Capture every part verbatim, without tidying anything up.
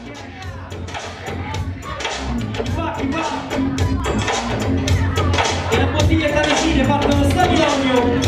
Infatti qua e la bottiglietta di cine partono Stabilonio.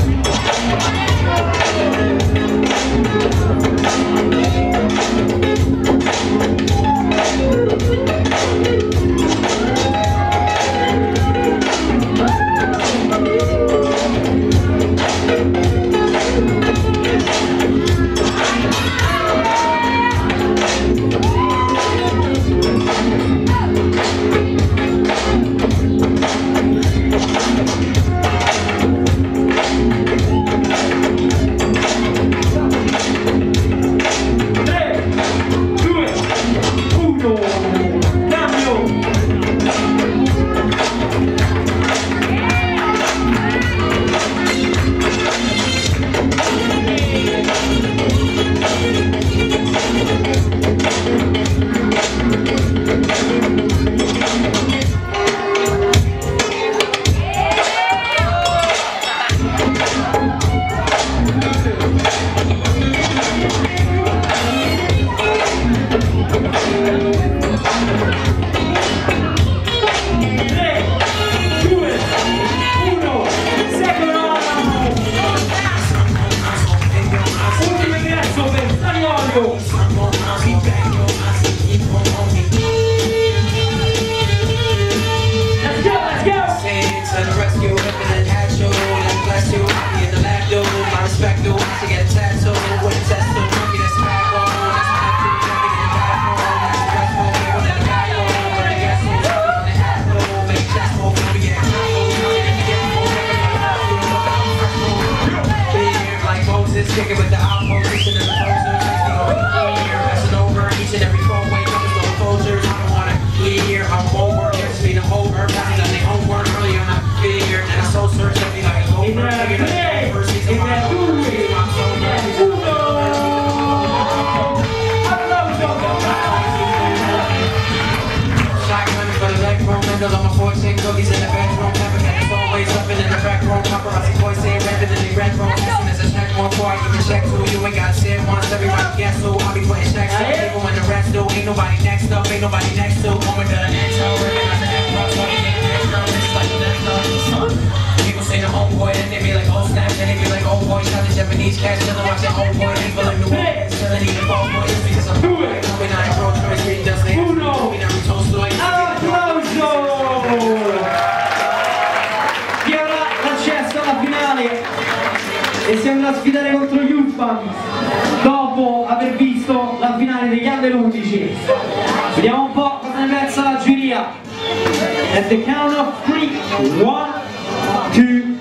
Kicking with the opposition and the posers. Here, passing over each and every four-way numbers, no closures. I don't wanna be here, I'm over. It's been over, passing on their homework early on. I figured, and I so searched to be like a over. Figured out the first season, my own reason, I'm so ready. Shotgun for the leg room, handle on my fourteen cookies in the bedroom. Never get it's always up in the back room. Paparazzi boys say red in the red room. One before I even check who you ain't got shit once everybody guess who I'll be putting checks up even when the rest do ain't nobody next up ain't nobody next to moment to the next up recognize the F rock so they get the next up it's like the next up people say the homeboy and they be like oh snap and they be like oh boy shot the Japanese cat chillin' watching oh boy they feel like the world chillin' eating ball boy just because I'm doing it we not approach for street just like we not retoast like applauso e ora l'accesso alla finale e si andrà a sfidare contro gli Urban dopo aver visto la finale degli Under undici. Vediamo un po' cosa ne pensa la giuria. At the count of three, one, two,